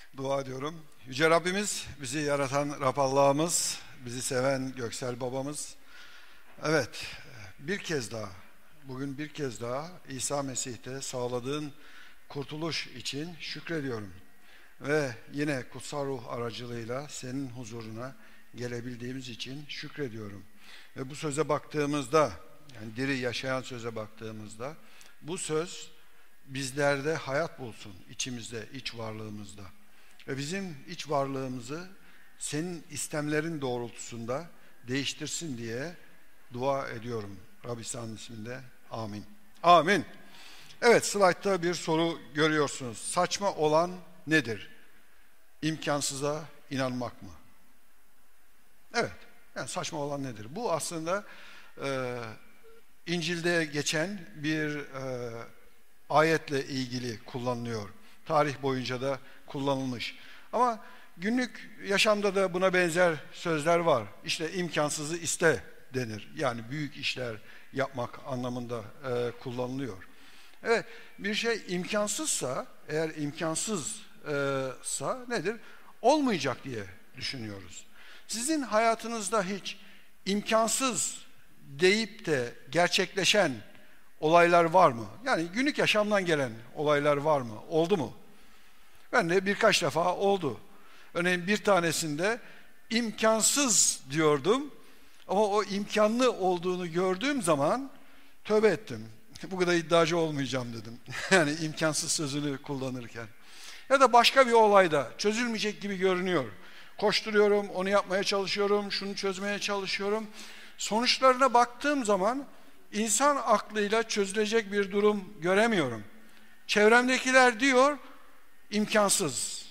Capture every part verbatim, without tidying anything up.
Dua ediyorum. Yüce Rabbimiz, bizi yaratan Rab Allah'ımız, bizi seven Göksel Babamız. Evet, bir kez daha, bugün bir kez daha İsa Mesih'te sağladığın kurtuluş için şükrediyorum. Ve yine kutsal ruh aracılığıyla senin huzuruna gelebildiğimiz için şükrediyorum. Ve bu söze baktığımızda, yani diri yaşayan söze baktığımızda, bu söz bizlerde hayat bulsun, içimizde, iç varlığımızda. Ve bizim iç varlığımızı senin istemlerin doğrultusunda değiştirsin diye dua ediyorum. Rabbi İsa'nın isminde. Amin. Amin. Evet, slaytta bir soru görüyorsunuz. Saçma olan nedir? İmkansıza inanmak mı? Evet, yani saçma olan nedir? Bu aslında e, İncil'de geçen bir e, ayetle ilgili kullanılıyor. Tarih boyunca da kullanılmış. Ama günlük yaşamda da buna benzer sözler var. İşte imkansızı iste denir. Yani büyük işler yapmak anlamında e, kullanılıyor. Evet, bir şey imkansızsa, eğer imkansızsa nedir? Olmayacak diye düşünüyoruz. Sizin hayatınızda hiç imkansız deyip de gerçekleşen olaylar var mı? Yani günlük yaşamdan gelen olaylar var mı? Oldu mu? Ben de birkaç defa oldu. Örneğin bir tanesinde imkansız diyordum ama o imkanlı olduğunu gördüğüm zaman tövbe ettim. Bu kadar iddiacı olmayacağım dedim. Yani imkansız sözünü kullanırken. Ya da başka bir olayda çözülmeyecek gibi görünüyor. Koşturuyorum, onu yapmaya çalışıyorum, şunu çözmeye çalışıyorum. Sonuçlarına baktığım zaman insan aklıyla çözülecek bir durum göremiyorum. Çevremdekiler diyor, imkansız.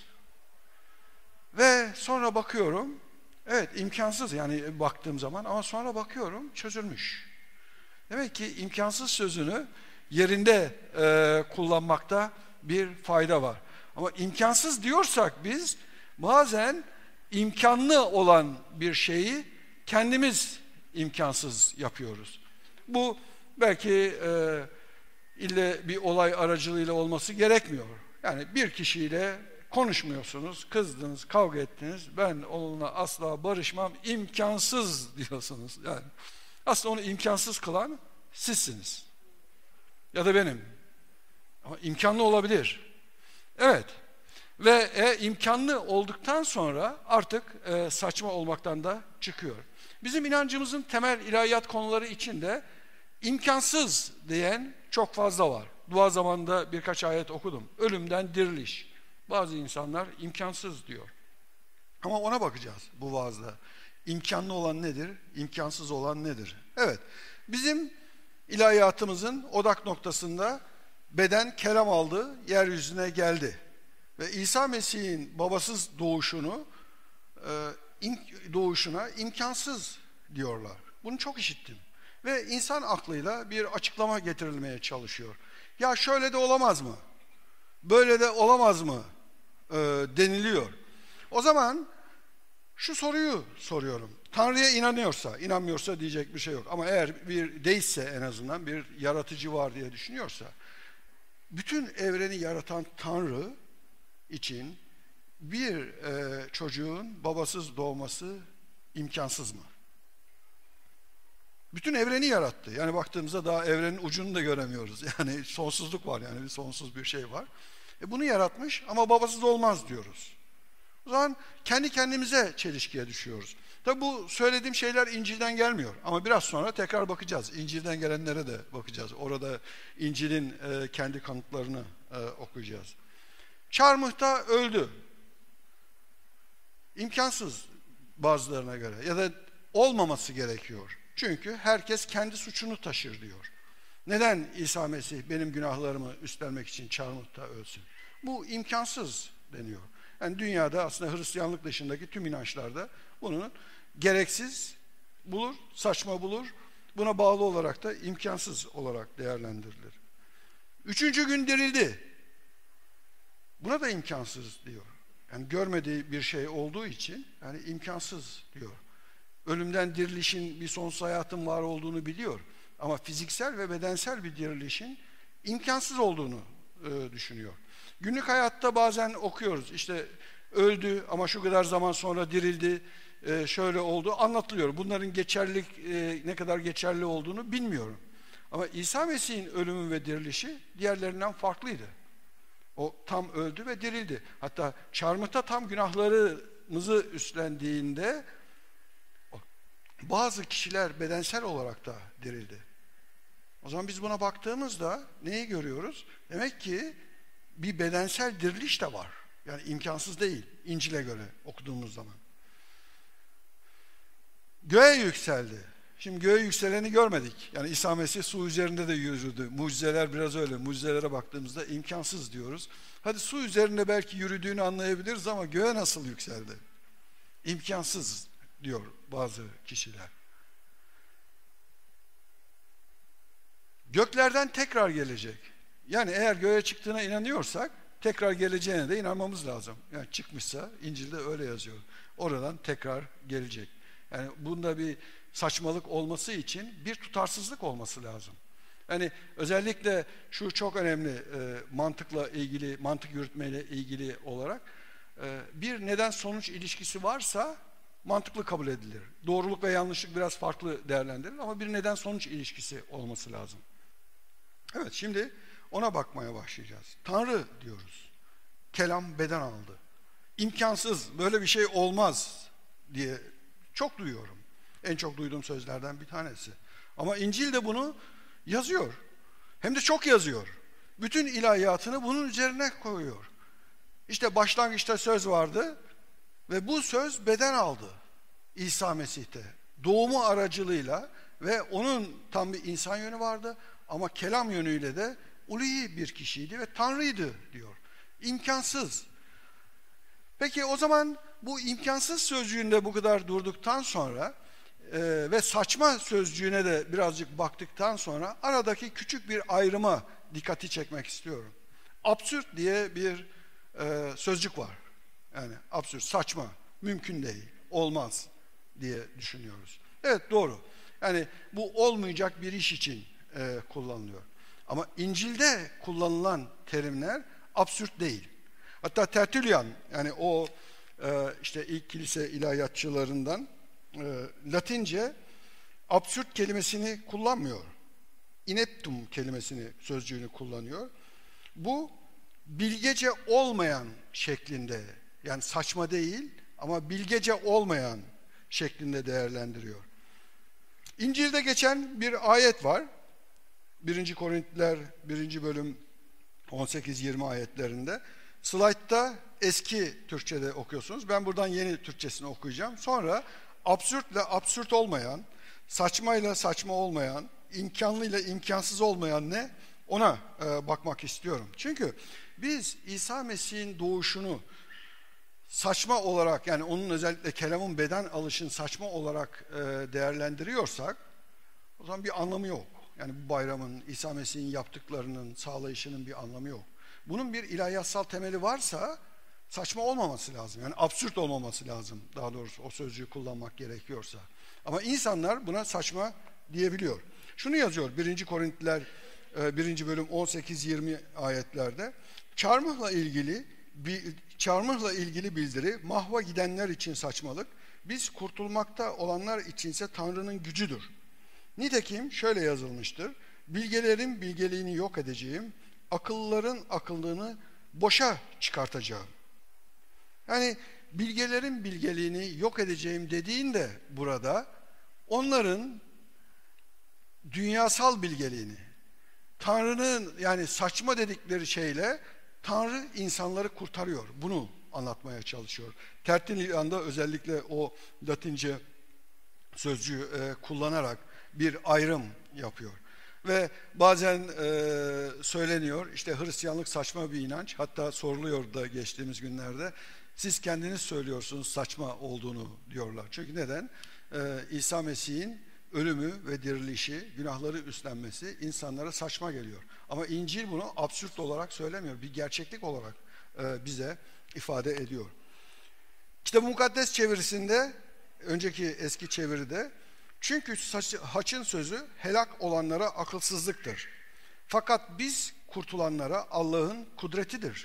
Ve sonra bakıyorum, evet imkansız yani baktığım zaman ama sonra bakıyorum çözülmüş. Demek ki imkansız sözünü yerinde e, kullanmakta bir fayda var. Ama imkansız diyorsak biz bazen imkanlı olan bir şeyi kendimiz imkansız yapıyoruz. Bu belki e, ille bir olay aracılığıyla olması gerekmiyor. Yani bir kişiyle konuşmuyorsunuz, kızdınız, kavga ettiniz, ben onunla asla barışmam, imkansız diyorsunuz. Yani aslında onu imkansız kılan sizsiniz. Ya da benim. Ama imkanlı olabilir. Evet. Ve e, imkanlı olduktan sonra artık e, saçma olmaktan da çıkıyor. Bizim inancımızın temel ilahiyat konuları içinde imkansız diyen çok fazla var. Dua zamanında birkaç ayet okudum. Ölümden diriliş. Bazı insanlar imkansız diyor. Ama ona bakacağız bu vaazda. İmkanlı olan nedir? İmkansız olan nedir? Evet. Bizim ilahiyatımızın odak noktasında beden kelam aldı, yeryüzüne geldi. Ve İsa Mesih'in babasız doğuşunu doğuşuna imkansız diyorlar. Bunu çok işittim. Ve insan aklıyla bir açıklama getirilmeye çalışıyor. Ya şöyle de olamaz mı? Böyle de olamaz mı? E, deniliyor. O zaman şu soruyu soruyorum. Tanrı'ya inanıyorsa, inanmıyorsa diyecek bir şey yok. Ama eğer bir değilse en azından bir yaratıcı var diye düşünüyorsa, bütün evreni yaratan Tanrı için bir e, çocuğun babasız doğması imkansız mı? Bütün evreni yarattı. Yani baktığımızda daha evrenin ucunu da göremiyoruz. Yani sonsuzluk var, yani bir sonsuz bir şey var. E bunu yaratmış ama babasız olmaz diyoruz. O zaman kendi kendimize çelişkiye düşüyoruz. Tabi bu söylediğim şeyler İncil'den gelmiyor. Ama biraz sonra tekrar bakacağız. İncil'den gelenlere de bakacağız. Orada İncil'in e, kendi kanıtlarını e, okuyacağız. Çarmıhta öldü. İmkansız bazılarına göre. Ya da olmaması gerekiyor. Çünkü herkes kendi suçunu taşır diyor. Neden İsa Mesih benim günahlarımı üstlenmek için çarmıhta ölsün? Bu imkansız deniyor. Yani dünyada aslında Hristiyanlık dışındaki tüm inançlarda bunun gereksiz bulur, saçma bulur. Buna bağlı olarak da imkansız olarak değerlendirilir. Üçüncü gün dirildi. Buna da imkansız diyor. Yani görmediği bir şey olduğu için yani imkansız diyor. Ölümden dirilişin bir sonsuz hayatın var olduğunu biliyor. Ama fiziksel ve bedensel bir dirilişin imkansız olduğunu e, düşünüyor. Günlük hayatta bazen okuyoruz. İşte öldü ama şu kadar zaman sonra dirildi, e, şöyle oldu anlatılıyor. Bunların geçerlilik e, ne kadar geçerli olduğunu bilmiyorum. Ama İsa Mesih'in ölümü ve dirilişi diğerlerinden farklıydı. O tam öldü ve dirildi. Hatta çarmıhta tam günahlarımızı üstlendiğinde bazı kişiler bedensel olarak da dirildi. O zaman biz buna baktığımızda neyi görüyoruz? Demek ki bir bedensel diriliş de var. Yani imkansız değil İncil'e göre okuduğumuz zaman. Göğe yükseldi. Şimdi göğe yükseleni görmedik. Yani İsa Mesih su üzerinde de yürüdü. Mucizeler biraz öyle. Mucizelere baktığımızda imkansız diyoruz. Hadi su üzerinde belki yürüdüğünü anlayabiliriz ama göğe nasıl yükseldi? İmkansız diyor bazı kişiler. Göklerden tekrar gelecek. Yani eğer göğe çıktığına inanıyorsak tekrar geleceğine de inanmamız lazım. Yani çıkmışsa İncil'de öyle yazıyor. Oradan tekrar gelecek. Yani bunda bir saçmalık olması için bir tutarsızlık olması lazım. Yani özellikle şu çok önemli e, mantıkla ilgili, mantık yürütmeyle ilgili olarak e, bir neden sonuç ilişkisi varsa mantıklı kabul edilir. Doğruluk ve yanlışlık biraz farklı değerlendirilir ama bir neden sonuç ilişkisi olması lazım. Evet, şimdi ona bakmaya başlayacağız. Tanrı diyoruz. Kelam beden aldı. İmkansız, böyle bir şey olmaz diye çok duyuyorum. En çok duyduğum sözlerden bir tanesi. Ama İncil de bunu yazıyor. Hem de çok yazıyor. Bütün ilahiyatını bunun üzerine koyuyor. İşte başlangıçta söz vardı ve bu söz beden aldı İsa Mesih'te. Doğumu aracılığıyla ve onun tam bir insan yönü vardı ama kelam yönüyle de uluhi bir kişiydi ve Tanrı'ydı diyor. İmkansız. Peki o zaman bu imkansız sözcüğünde bu kadar durduktan sonra e, ve saçma sözcüğüne de birazcık baktıktan sonra aradaki küçük bir ayrıma dikkati çekmek istiyorum. Absürt diye bir e, sözcük var. Yani absürt, saçma, mümkün değil, olmaz diye düşünüyoruz. Evet, doğru. Yani bu olmayacak bir iş için e, kullanılıyor. Ama İncil'de kullanılan terimler absürt değil. Hatta Tertullian, yani o e, işte ilk kilise ilahiyatçılarından e, Latince absürt kelimesini kullanmıyor. Ineptum kelimesini, sözcüğünü kullanıyor. Bu bilgece olmayan şeklinde, yani saçma değil ama bilgece olmayan şeklinde değerlendiriyor. İncil'de geçen bir ayet var. birinci Korintiler birinci bölüm on sekiz yirmi ayetlerinde. Slaytta eski Türkçe'de okuyorsunuz. Ben buradan yeni Türkçesini okuyacağım. Sonra absürtle absürt olmayan, saçmayla saçma olmayan, imkanlıyla imkansız olmayan ne? Ona e, bakmak istiyorum. Çünkü biz İsa Mesih'in doğuşunu saçma olarak, yani onun özellikle kelamın beden alışın saçma olarak e, değerlendiriyorsak o zaman bir anlamı yok. Yani bu bayramın, İsa Mesih'in yaptıklarının sağlayışının bir anlamı yok. Bunun bir ilahiyatsal temeli varsa saçma olmaması lazım. Yani absürt olmaması lazım. Daha doğrusu o sözcüğü kullanmak gerekiyorsa. Ama insanlar buna saçma diyebiliyor. Şunu yazıyor birinci Korintiler birinci bölüm on sekiz yirmi ayetlerde. Çarmıhla ilgili çarmıhla ilgili bildiri mahva gidenler için saçmalık, biz kurtulmakta olanlar içinse Tanrı'nın gücüdür. Nitekim şöyle yazılmıştır. Bilgelerin bilgeliğini yok edeceğim, akıllıların akıllığını boşa çıkartacağım. Yani bilgelerin bilgeliğini yok edeceğim dediğinde burada onların dünyasal bilgeliğini, Tanrı'nın yani saçma dedikleri şeyle Tanrı insanları kurtarıyor. Bunu anlatmaya çalışıyor. Tertullian'da özellikle o Latince sözcüğü e, kullanarak bir ayrım yapıyor. Ve bazen e, söyleniyor, işte Hristiyanlık saçma bir inanç, hatta soruluyor da geçtiğimiz günlerde, siz kendiniz söylüyorsunuz saçma olduğunu diyorlar. Çünkü neden? E, İsa Mesih'in ölümü ve dirilişi, günahları üstlenmesi insanlara saçma geliyor. Ama İncil bunu absürt olarak söylemiyor, bir gerçeklik olarak e, bize ifade ediyor. Kitab-ı Mukaddes çevirisinde, önceki eski çeviride, çünkü haçın sözü helak olanlara akılsızlıktır. Fakat biz kurtulanlara Allah'ın kudretidir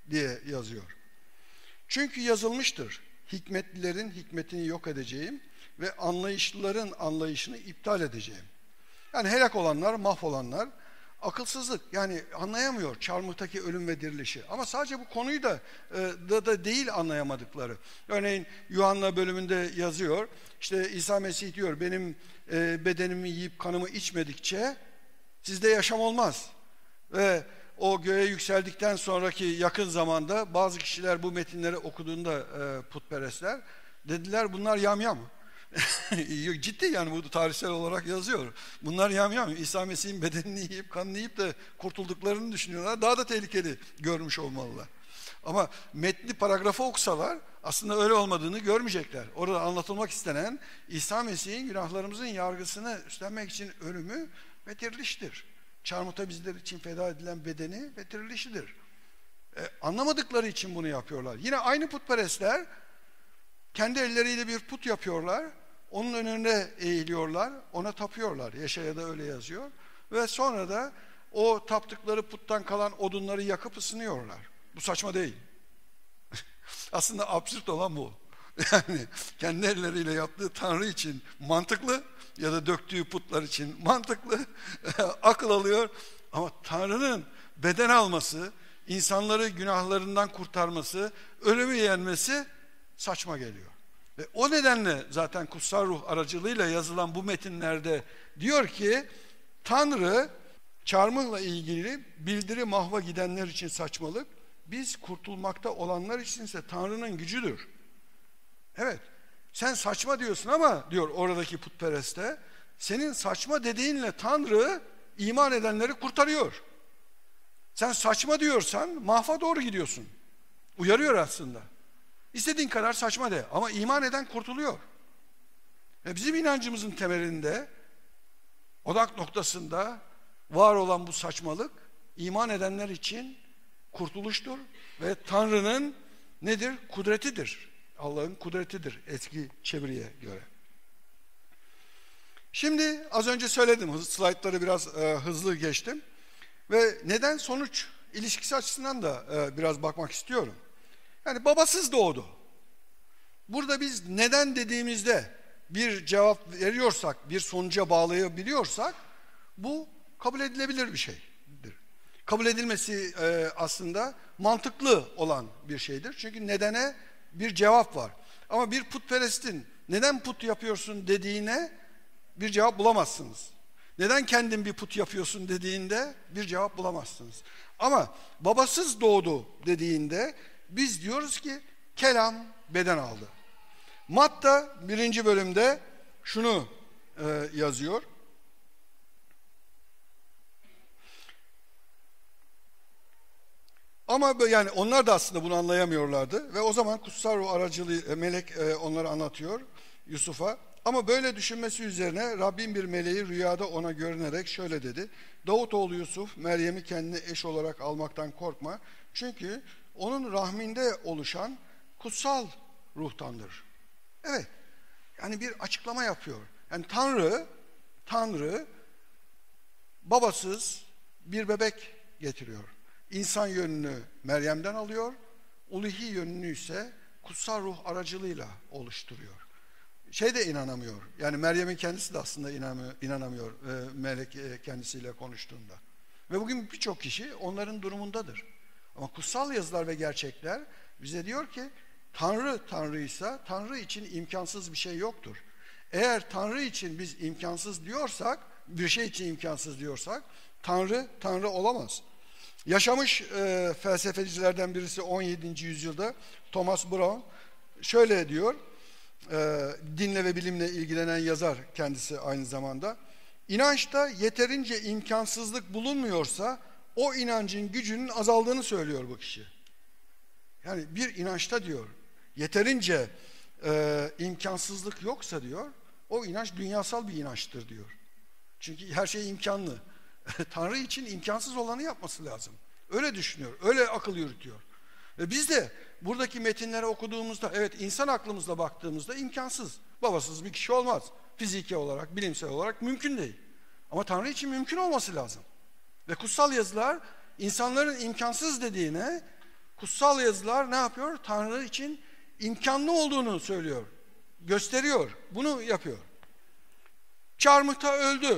diye yazıyor. Çünkü yazılmıştır. Hikmetlilerin hikmetini yok edeceğim ve anlayışlıların anlayışını iptal edeceğim. Yani helak olanlar, mahvolanlar, akılsızlık, yani anlayamıyor çarmıhtaki ölüm ve dirilişi. Ama sadece bu konuyu da, e, da, da değil anlayamadıkları. Örneğin Yuhanna bölümünde yazıyor, işte İsa Mesih diyor, benim e, bedenimi yiyip kanımı içmedikçe sizde yaşam olmaz. Ve o göğe yükseldikten sonraki yakın zamanda bazı kişiler bu metinleri okuduğunda e, putperestler dediler bunlar yamyam. Ciddi, yani bu tarihsel olarak yazıyor. Bunlar yamyam. İsa Mesih'in bedenini yiyip kanını yiyip de kurtulduklarını düşünüyorlar. Daha da tehlikeli görmüş olmalılar. Ama metni paragrafı okusalar aslında öyle olmadığını görmeyecekler. Orada anlatılmak istenen İsa Mesih'in günahlarımızın yargısını üstlenmek için ölümü ve diriliştir. Çarmıhta bizler için feda edilen bedeni ve dirilişidir. E, anlamadıkları için bunu yapıyorlar. Yine aynı putperestler kendi elleriyle bir put yapıyorlar. Onun önüne eğiliyorlar. Ona tapıyorlar. Yeşaya'da öyle yazıyor. Ve sonra da o taptıkları puttan kalan odunları yakıp ısınıyorlar. Bu saçma değil. Aslında absürt olan bu. Yani kendi elleriyle yaptığı Tanrı için mantıklı ya da döktüğü putlar için mantıklı, akıl alıyor. Ama Tanrı'nın beden alması, insanları günahlarından kurtarması, ölümü yenmesi saçma geliyor. Ve o nedenle zaten kutsal ruh aracılığıyla yazılan bu metinlerde diyor ki Tanrı çarmıhla ilgili bildiri mahva gidenler için saçmalık, biz kurtulmakta olanlar içinse Tanrı'nın gücüdür. Evet, sen saçma diyorsun ama diyor oradaki putpereste, senin saçma dediğinle Tanrı iman edenleri kurtarıyor. Sen saçma diyorsan mahva doğru gidiyorsun. Uyarıyor aslında. İstediğin kadar saçma de ama iman eden kurtuluyor. Ve bizim inancımızın temelinde, odak noktasında var olan bu saçmalık iman edenler için kurtuluştur ve Tanrı'nın nedir? Kudretidir. Allah'ın kudretidir eski çeviriye göre. Şimdi az önce söyledim, slaytları biraz e, hızlı geçtim ve neden sonuç ilişkisi açısından da e, biraz bakmak istiyorum. Yani babasız doğdu. Burada biz neden dediğimizde bir cevap veriyorsak, bir sonuca bağlayabiliyorsak bu kabul edilebilir bir şeydir. Kabul edilmesi e, aslında mantıklı olan bir şeydir. Çünkü nedene bir cevap var. Ama bir putperestin neden put yapıyorsun dediğine bir cevap bulamazsınız. Neden kendin bir put yapıyorsun dediğinde bir cevap bulamazsınız. Ama babasız doğdu dediğinde biz diyoruz ki kelam beden aldı. Matta birinci bölümde şunu e, yazıyor. Ama yani onlar da aslında bunu anlayamıyorlardı ve o zaman kutsal ruh aracılığı melek e, onları anlatıyor Yusuf'a. Ama böyle düşünmesi üzerine Rabbin bir meleği rüyada ona görünerek şöyle dedi. Davutoğlu Yusuf, Meryem'i kendine eş olarak almaktan korkma. Çünkü onun rahminde oluşan kutsal ruhtandır. Evet, yani bir açıklama yapıyor. Yani Tanrı, Tanrı babasız bir bebek getiriyor. İnsan yönünü Meryem'den alıyor, uluhi yönünü ise kutsal ruh aracılığıyla oluşturuyor. Şey de inanamıyor, yani Meryem'in kendisi de aslında inanamıyor, inanamıyor e, melek e, kendisiyle konuştuğunda. Ve bugün birçok kişi onların durumundadır. Ama kutsal yazılar ve gerçekler bize diyor ki Tanrı Tanrıysa Tanrı için imkansız bir şey yoktur. Eğer Tanrı için biz imkansız diyorsak, bir şey için imkansız diyorsak Tanrı Tanrı olamaz. Yaşamış e, felsefecilerden birisi on yedinci yüzyılda Thomas Brown şöyle diyor, e, dinle ve bilimle ilgilenen yazar kendisi aynı zamanda. İnançta yeterince imkansızlık bulunmuyorsa o inancın gücünün azaldığını söylüyor bu kişi. Yani bir inançta diyor yeterince e, imkansızlık yoksa diyor o inanç dünyasal bir inançtır diyor. Çünkü her şey imkanlı. Tanrı için imkansız olanı yapması lazım. Öyle düşünüyor, öyle akıl yürütüyor. Ve biz de buradaki metinleri okuduğumuzda evet insan aklımızla baktığımızda imkansız. Babasız bir kişi olmaz. Fiziki olarak, bilimsel olarak mümkün değil. Ama Tanrı için mümkün olması lazım. Ve kutsal yazılar insanların imkansız dediğine kutsal yazılar ne yapıyor? Tanrı için imkanlı olduğunu söylüyor. Gösteriyor. Bunu yapıyor. Çarmıhta öldü.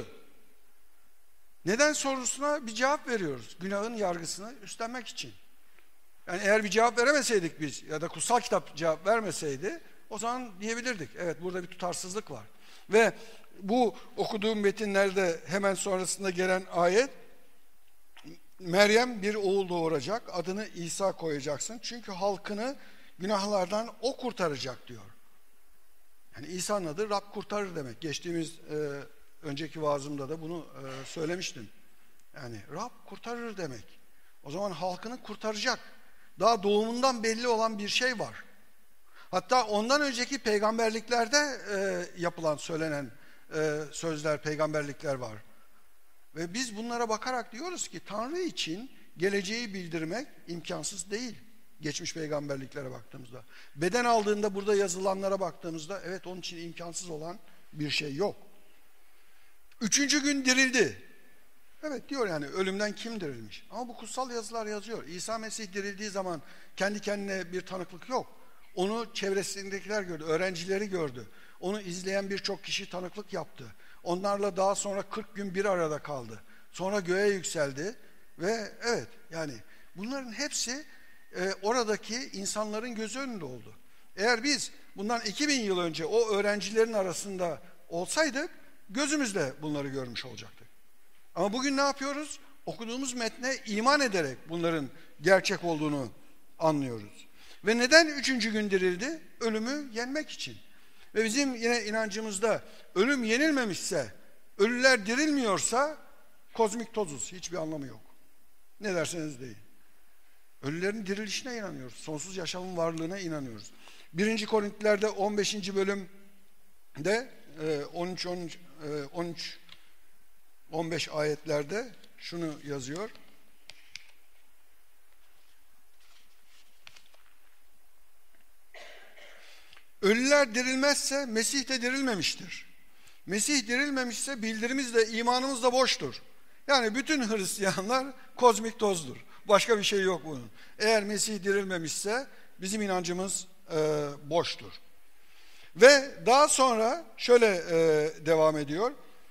Neden sorusuna bir cevap veriyoruz. Günahın yargısını üstlenmek için. Yani eğer bir cevap veremeseydik biz ya da kutsal kitap cevap vermeseydi o zaman diyebilirdik. Evet, burada bir tutarsızlık var. Ve bu okuduğum metinlerde hemen sonrasında gelen ayet, Meryem bir oğul doğuracak, adını İsa koyacaksın. Çünkü halkını günahlardan o kurtaracak diyor. Yani İsa'nın adı Rab kurtarır demek. Geçtiğimiz e, önceki vaazımda da bunu e, söylemiştim. Yani Rab kurtarır demek. O zaman halkını kurtaracak. Daha doğumundan belli olan bir şey var. Hatta ondan önceki peygamberliklerde e, yapılan, söylenen e, sözler, peygamberlikler var. Ve biz bunlara bakarak diyoruz ki Tanrı için geleceği bildirmek imkansız değil. Geçmiş peygamberliklere baktığımızda. Beden aldığında burada yazılanlara baktığımızda evet, onun için imkansız olan bir şey yok. Üçüncü gün dirildi. Evet diyor, yani ölümden kim dirilmiş? Ama bu kutsal yazılar yazıyor. İsa Mesih dirildiği zaman kendi kendine bir tanıklık yok. Onu çevresindekiler gördü, öğrencileri gördü. Onu izleyen birçok kişi tanıklık yaptı. Onlarla daha sonra kırk gün bir arada kaldı. Sonra göğe yükseldi ve evet, yani bunların hepsi e, oradaki insanların gözü önünde oldu. Eğer biz bundan iki bin yıl önce o öğrencilerin arasında olsaydık gözümüzle bunları görmüş olacaktık. Ama bugün ne yapıyoruz? Okuduğumuz metne iman ederek bunların gerçek olduğunu anlıyoruz. Ve neden üçüncü gün dirildi? Ölümü yenmek için. Ve bizim yine inancımızda ölüm yenilmemişse, ölüler dirilmiyorsa kozmik tozuz, hiçbir anlamı yok. Ne derseniz deyin. Ölülerin dirilişine inanıyoruz. Sonsuz yaşamın varlığına inanıyoruz. birinci Korintlilerde on beşinci bölümde on üç on üç on beş ayetlerde şunu yazıyor. Ölüler dirilmezse Mesih de dirilmemiştir. Mesih dirilmemişse bildirimiz de imanımız da boştur. Yani bütün Hristiyanlar kozmik tozdur. Başka bir şey yok bunun. Eğer Mesih dirilmemişse bizim inancımız e, boştur. Ve daha sonra şöyle e, devam ediyor.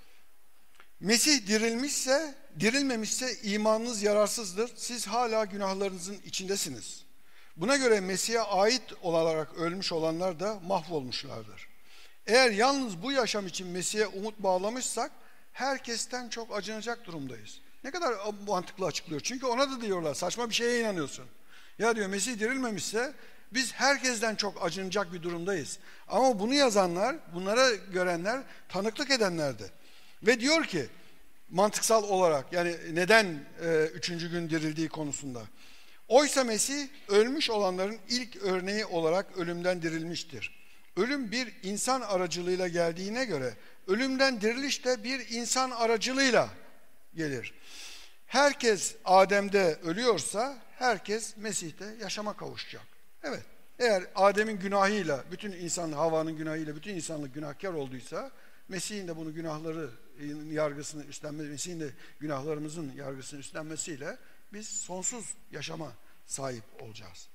Mesih dirilmişse, dirilmemişse imanınız yararsızdır. Siz hala günahlarınızın içindesiniz. Buna göre Mesih'e ait olarak ölmüş olanlar da mahvolmuşlardır. Eğer yalnız bu yaşam için Mesih'e umut bağlamışsak herkesten çok acınacak durumdayız. Ne kadar mantıklı açıklıyor. Çünkü ona da diyorlar, saçma bir şeye inanıyorsun. Ya diyor, Mesih dirilmemişse biz herkesten çok acınacak bir durumdayız. Ama bunu yazanlar, bunlara görenler, tanıklık edenlerdi. Ve diyor ki mantıksal olarak, yani neden e, üçüncü gün dirildiği konusunda. Oysa Mesih ölmüş olanların ilk örneği olarak ölümden dirilmiştir. Ölüm bir insan aracılığıyla geldiğine göre ölümden diriliş de bir insan aracılığıyla gelir. Herkes Adem'de ölüyorsa herkes Mesih'te yaşama kavuşacak. Evet, eğer Adem'in günahıyla, bütün insan, Havva'nın günahıyla bütün insanlık günahkar olduysa Mesih'in de bunu günahları yargısını üstlenmesi, Mesih'in de günahlarımızın yargısını üstlenmesiyle biz sonsuz yaşama sahip olacağız.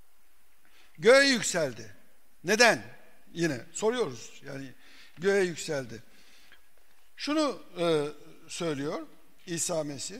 Göğe yükseldi. Neden? Yine soruyoruz. Yani göğe yükseldi. Şunu e, söylüyor İsa Mesih.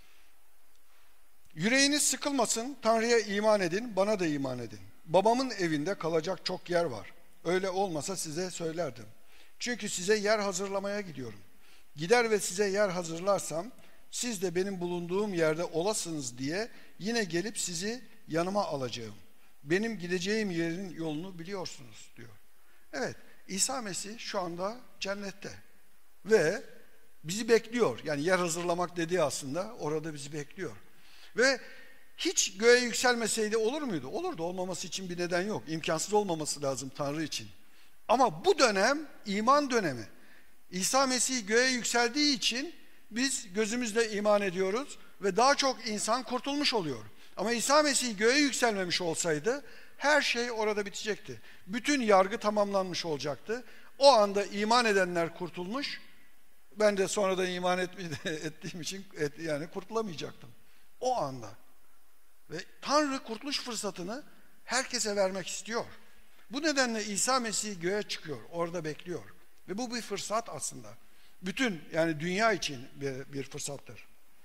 Yüreğiniz sıkılmasın, Tanrı'ya iman edin, bana da iman edin. Babamın evinde kalacak çok yer var. Öyle olmasa size söylerdim. Çünkü size yer hazırlamaya gidiyorum. Gider ve size yer hazırlarsam siz de benim bulunduğum yerde olasınız diye yine gelip sizi yanıma alacağım. Benim gideceğim yerin yolunu biliyorsunuz diyor. Evet, İsa Mesih şu anda cennette ve bizi bekliyor. Yani yer hazırlamak dediği aslında orada bizi bekliyor. Ve hiç göğe yükselmeseydi olur muydu? Olurdu, olmaması için bir neden yok. İmkansız olmaması lazım Tanrı için. Ama bu dönem iman dönemi. İsa Mesih göğe yükseldiği için biz gözümüzle iman ediyoruz ve daha çok insan kurtulmuş oluyor. Ama İsa Mesih göğe yükselmemiş olsaydı her şey orada bitecekti. Bütün yargı tamamlanmış olacaktı. O anda iman edenler kurtulmuş. Ben de sonradan iman ettiğim için et, yani kurtulamayacaktım. O anda. Ve Tanrı kurtuluş fırsatını herkese vermek istiyor. Bu nedenle İsa Mesih göğe çıkıyor, orada bekliyor. Ve bu bir fırsat aslında. Bütün, yani dünya için bir, bir fırsattır.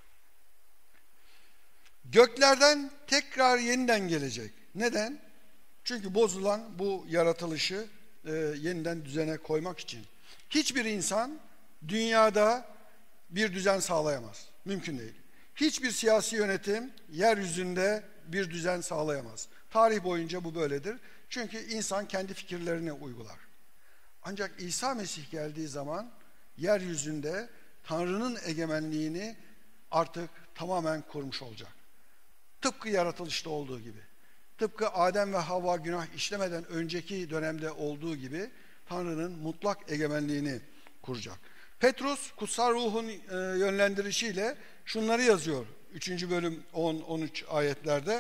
Göklerden tekrar yeniden gelecek. Neden? Çünkü bozulan bu yaratılışı e, yeniden düzene koymak için. Hiçbir insan dünyada bir düzen sağlayamaz. Mümkün değil. Hiçbir siyasi yönetim yeryüzünde bir düzen sağlayamaz. Tarih boyunca bu böyledir. Çünkü insan kendi fikirlerini uygular. Ancak İsa Mesih geldiği zaman yeryüzünde Tanrı'nın egemenliğini artık tamamen kurmuş olacak. Tıpkı yaratılışta olduğu gibi. Tıpkı Adem ve Havva günah işlemeden önceki dönemde olduğu gibi Tanrı'nın mutlak egemenliğini kuracak. Petrus kutsal ruhun yönlendirişiyle şunları yazıyor. üçüncü bölüm on on üç ayetlerde.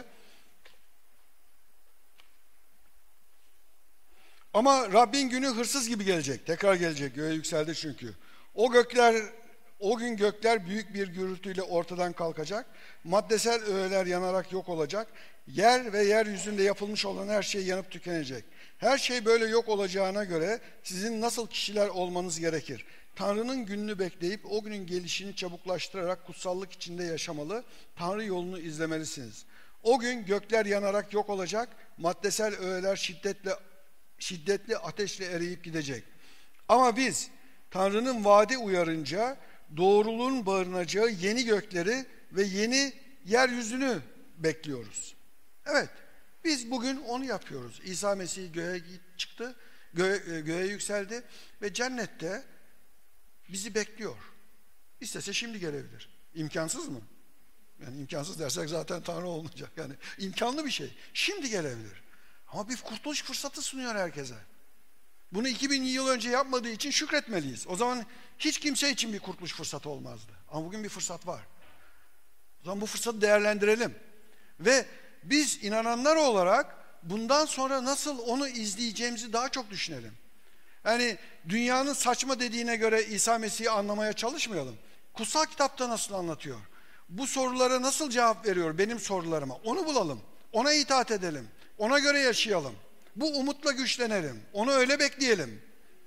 Ama Rabbin günü hırsız gibi gelecek. Tekrar gelecek. Göğe yükseldi çünkü. O gökler, o gün gökler büyük bir gürültüyle ortadan kalkacak. Maddesel öğeler yanarak yok olacak. Yer ve yeryüzünde yapılmış olan her şey yanıp tükenecek. Her şey böyle yok olacağına göre sizin nasıl kişiler olmanız gerekir? Tanrı'nın gününü bekleyip o günün gelişini çabuklaştırarak kutsallık içinde yaşamalı, Tanrı yolunu izlemelisiniz. O gün gökler yanarak yok olacak, maddesel öğeler şiddetle şiddetli ateşle eriyip gidecek. Ama biz Tanrı'nın vaadi uyarınca doğruluğun barınacağı yeni gökleri ve yeni yeryüzünü bekliyoruz. Evet, biz bugün onu yapıyoruz. İsa Mesih göğe çıktı, göğe, göğe yükseldi ve cennette bizi bekliyor. İstese şimdi gelebilir. İmkansız mı? Yani imkansız dersek zaten Tanrı olmayacak. Yani imkanlı bir şey. Şimdi gelebilir. Ama bir kurtuluş fırsatı sunuyor herkese. Bunu iki bin yıl önce yapmadığı için şükretmeliyiz. O zaman hiç kimse için bir kurtuluş fırsatı olmazdı. Ama bugün bir fırsat var. O zaman bu fırsatı değerlendirelim. Ve biz inananlar olarak bundan sonra nasıl onu izleyeceğimizi daha çok düşünelim. Yani dünyanın saçma dediğine göre İsa Mesih'i anlamaya çalışmayalım. Kutsal kitapta nasıl anlatıyor? Bu sorulara nasıl cevap veriyor benim sorularıma? Onu bulalım. Ona itaat edelim. Ona göre yaşayalım. Bu umutla güçlenelim. Onu öyle bekleyelim.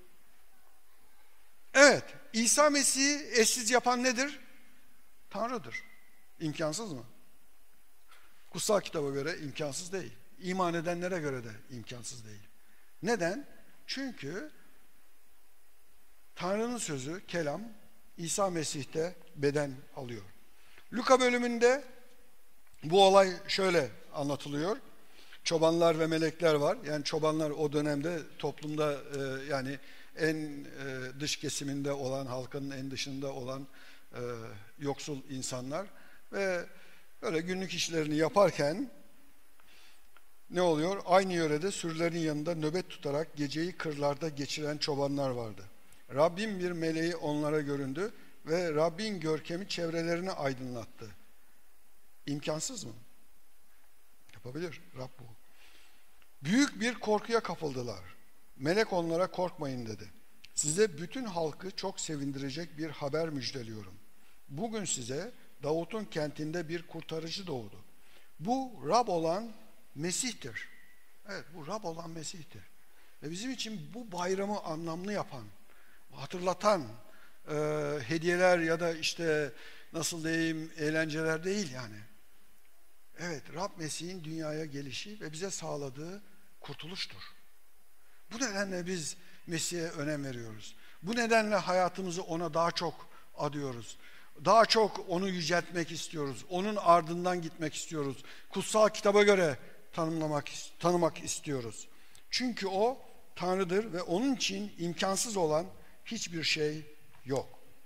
Evet, İsa Mesih'i eşsiz yapan nedir? Tanrı'dır. İmkansız mı? Kutsal kitaba göre imkansız değil. İman edenlere göre de imkansız değil. Neden? Çünkü Tanrı'nın sözü, kelam, İsa Mesih'te beden alıyor. Luka bölümünde bu olay şöyle anlatılıyor. Çobanlar ve melekler var. Yani çobanlar o dönemde toplumda e, yani en e, dış kesiminde olan, halkın en dışında olan e, yoksul insanlar ve böyle günlük işlerini yaparken ne oluyor? Aynı yörede sürülerin yanında nöbet tutarak geceyi kırlarda geçiren çobanlar vardı. Rabbin bir meleği onlara göründü ve Rabbin görkemi çevrelerini aydınlattı. İmkansız mı? Yapabilir Rab bu. Büyük bir korkuya kapıldılar. Melek onlara korkmayın dedi. Size bütün halkı çok sevindirecek bir haber müjdeliyorum. Bugün size Davut'un kentinde bir kurtarıcı doğdu. Bu Rab olan Mesih'tir. Evet, bu Rab olan Mesih'tir. Ve bizim için bu bayramı anlamlı yapan, hatırlatan e, hediyeler ya da işte nasıl diyeyim eğlenceler değil yani. Evet, Rab Mesih'in dünyaya gelişi ve bize sağladığı kurtuluştur. Bu nedenle biz Mesih'e önem veriyoruz. Bu nedenle hayatımızı ona daha çok adıyoruz. Daha çok onu yüceltmek istiyoruz. Onun ardından gitmek istiyoruz. Kutsal kitaba göre tanımlamak, tanımak istiyoruz. Çünkü o Tanrı'dır ve onun için imkansız olan hiçbir şey yok.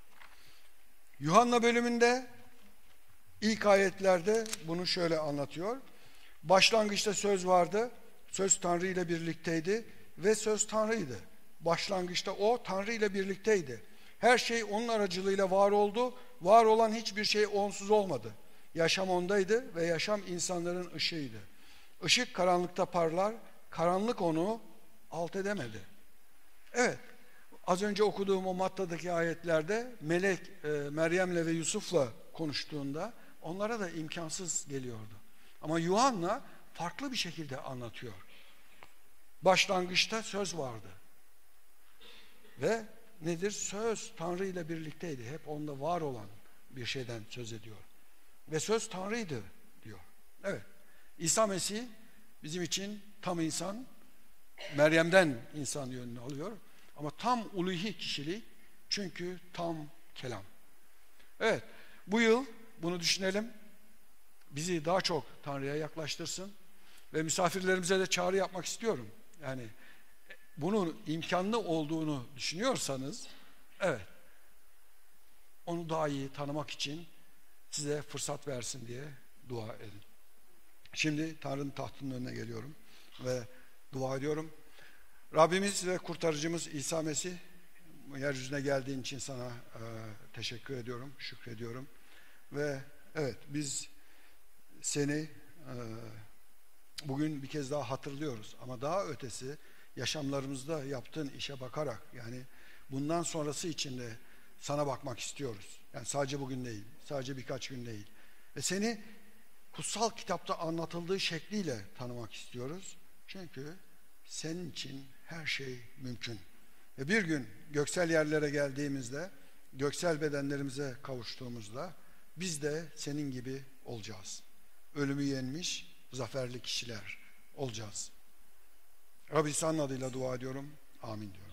Yuhanna bölümünde ilk ayetlerde bunu şöyle anlatıyor. Başlangıçta söz vardı. Söz Tanrı ile birlikteydi ve söz Tanrı'ydı. Başlangıçta o Tanrı ile birlikteydi. Her şey onun aracılığıyla var oldu. Var olan hiçbir şey onsuz olmadı. Yaşam ondaydı ve yaşam insanların ışığıydı. Işık karanlıkta parlar, karanlık onu alt edemedi. Evet, az önce okuduğum o Matta'daki ayetlerde melek e, Meryem'le ve Yusuf'la konuştuğunda onlara da imkansız geliyordu. Ama Yuhanna farklı bir şekilde anlatıyor. Başlangıçta söz vardı. Ve nedir? Söz Tanrı ile birlikteydi. Hep onda var olan bir şeyden söz ediyor. Ve söz Tanrı'ydı diyor. Evet. İsa Mesih bizim için tam insan, Meryem'den insan yönünü alıyor. Ama tam uluhi kişilik, çünkü tam kelam. Evet, bu yıl bunu düşünelim. Bizi daha çok Tanrı'ya yaklaştırsın. Ve misafirlerimize de çağrı yapmak istiyorum. Yani bunun imkanlı olduğunu düşünüyorsanız, evet, onu daha iyi tanımak için size fırsat versin diye dua edin. Şimdi Tanrı'nın tahtının önüne geliyorum ve dua ediyorum. Rabbimiz ve kurtarıcımız İsa Mesih, yeryüzüne geldiğin için sana e, teşekkür ediyorum, şükrediyorum. Ve evet, biz seni e, bugün bir kez daha hatırlıyoruz. Ama daha ötesi, yaşamlarımızda yaptığın işe bakarak, yani bundan sonrası için de sana bakmak istiyoruz. Yani sadece bugün değil, sadece birkaç gün değil. Ve seni kutsal kitapta anlatıldığı şekliyle tanımak istiyoruz. Çünkü senin için her şey mümkün. Ve bir gün göksel yerlere geldiğimizde, göksel bedenlerimize kavuştuğumuzda biz de senin gibi olacağız. Ölümü yenmiş, zaferli kişiler olacağız. Rabbi İsa'nın adıyla dua ediyorum. Amin diyorum.